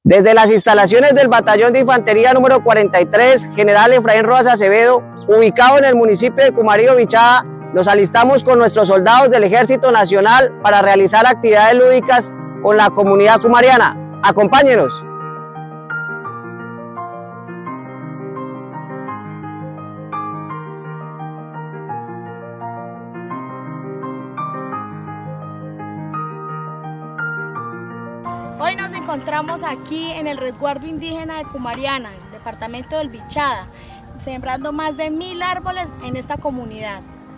Desde las instalaciones del Batallón de Infantería número 43, General Efraín Rojas Acevedo, ubicado en el municipio de Cumarío Bichada, nos alistamos con nuestros soldados del Ejército Nacional para realizar actividades lúdicas con la comunidad cumariana. ¡Acompáñenos! Hoy nos encontramos aquí en el resguardo indígena de Cumariana, en el departamento del Bichada, sembrando más de 1000 árboles en esta comunidad.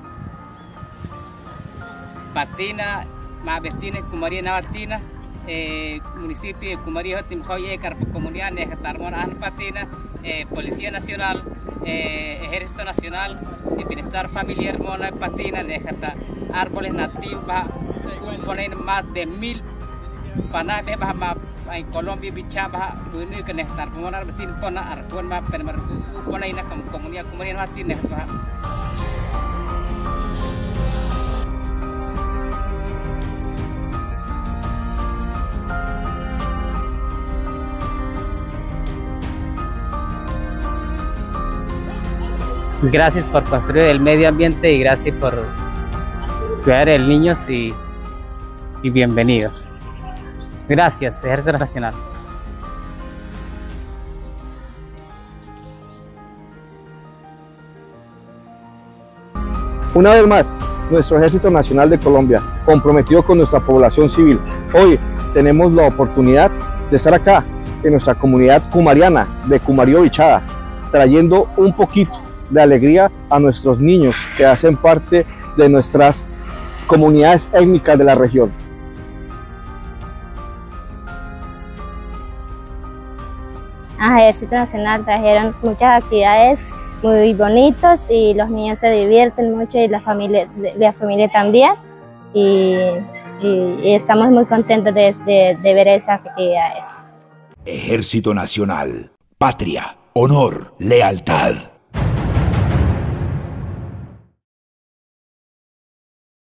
Patsina, más vecinos de Cumariana, Patsina, municipio de Cumarío, Timjoye, Carpa Comunidad, Nejatarmona, Patsina, Policía Nacional, Ejército Nacional, Bienestar Familiar, Mona, Patsina, Nejata, árboles nativos, ponen más de 1000 Panah bah en Colombia Bichada ini kena tarmonar besin pona arpon ma penemar pona ina komunidad kemudian macin bah. Gracias por construir el medio ambiente y gracias por cuidar de los niños y bienvenidos. Gracias, Ejército Nacional. Una vez más, nuestro Ejército Nacional de Colombia, comprometido con nuestra población civil. Hoy tenemos la oportunidad de estar acá, en nuestra comunidad cumariana de Cumarío Bichada, trayendo un poquito de alegría a nuestros niños que hacen parte de nuestras comunidades étnicas de la región. Al Ejército Nacional trajeron muchas actividades muy bonitas y los niños se divierten mucho y la familia también y estamos muy contentos de ver esas actividades. Ejército Nacional, patria, honor, lealtad.